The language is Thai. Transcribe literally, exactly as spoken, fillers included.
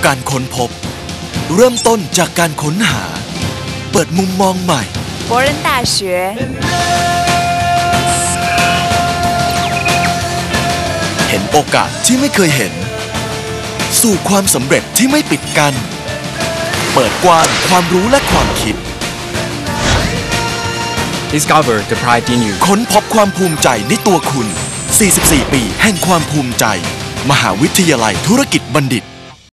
การค้นพบเริ่มต้นจากการค้นหาเปิดมุมมองใหม่博仁大学เห็นโอกาสที่ไม่เคยเห็นสู่ความสำเร็จที่ไม่ปิดกั้นเปิดกว้างความรู้และความคิด Discover the pride in you ค้นพบความภูมิใจในตัวคุณ สี่สิบสี่ ปีแห่งความภูมิใจมหาวิทยาลัยธุรกิจบัณฑิต